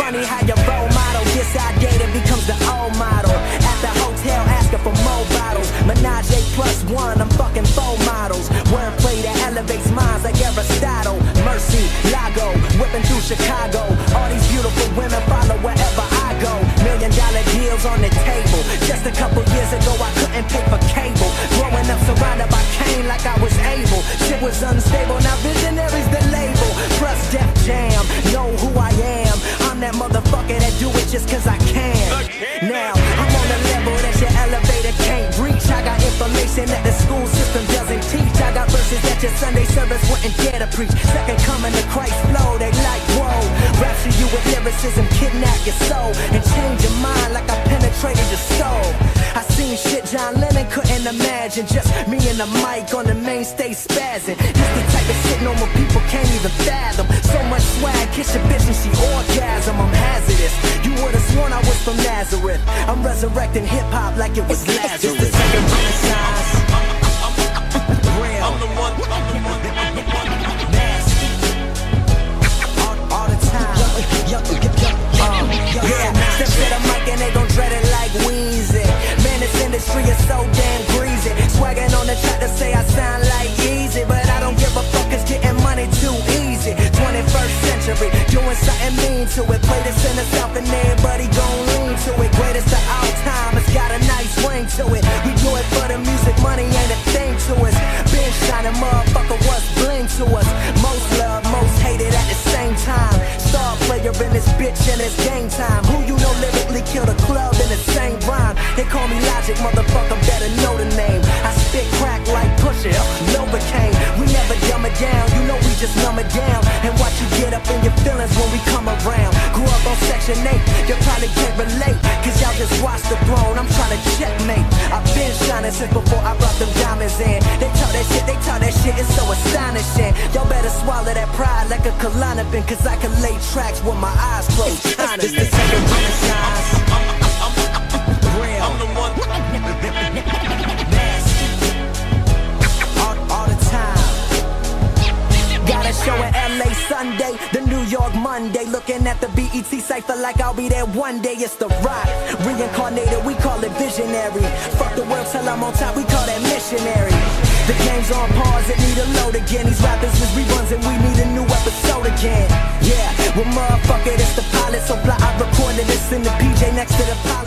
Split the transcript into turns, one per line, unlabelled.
funny how your role model gets outdated, becomes the old model. At the hotel asking for more bottles. Menage +1, I'm fucking 4 models. Wordplay that elevates minds like Aristotle. Mercy, Lago, whipping through Chicago. All these beautiful women follow wherever I go. $1 million deals on the table. Just a couple years ago I couldn't pay for cable. Growing up surrounded by Kane like I was able. Shit was unstable, now Visionary's the label. Plus Def Jam, know who I am. I'm that motherfucker that do it just cause I can. Now, I'm on a level that your elevator can't reach. I got information that the school system doesn't teach. I got verses that your Sunday service wouldn't dare to preach. Second coming to Christ flow, they like, whoa. Rapture you with lyricism, kidnap your soul, and change your mind like I penetrated your soul. I seen shit John Lennon couldn't imagine. Just me and the mic on the main stage spazzing. This the type of shit normal people can't even fathom. So much swag, kiss your bitch and she orgasm. I'm hazardous, you would've sworn I was from Nazareth. I'm resurrecting hip-hop like it was Lazarus. It's the second renaissance. Real. I'm the one. Nasty. All the time. Yeah, step to the mic and they gon' dread it like Weezy. Man, this industry is so damn greasy. Swagging on the track to say I sound like Easy, but I don't give a fuck, it's getting money too easy. 21st century, doing something mean to it. Play this in the South and everybody gon' lean to it. Greatest of all time, it's got a nice ring to it. We do it for the music, money ain't a thing to us. Been shining, motherfucker, what's bling to us? Most love, most hated at the same time. Star player in this bitch and it's game time. Who you know lyrically killed a club in the same rhyme? They call me Logic, motherfucker, better know the name. I spit crack like Pusha, Novocaine. We never dumb it down, you know we just numb it down. And watch you get up in your feelings when we come around. Grew up on Section 8, you probably can't relate, cause y'all just watch the throne, I'm trying to checkmate. I've been shining since before I brought them diamonds in. They talk that shit, it's so astonishing. Y'all better swallow that pride like a Klonopin, cause I can lay tracks with my eyes closed. It's the second renaissance. Real. I'm the one. Nasty. All the time. Got a show in LA Sunday, the New York Monday. Looking at the BET cypher like I'll be there one day. It's The Rock, reincarnated, we call it visionary. Fuck the world till I'm on top, we call that missionary. The game's on pause, it need a load again. These rappers is reruns and we need a new episode again. Yeah, well motherfucker, it's the pilot, so fly, I recorded this in the PJ next to the pilot.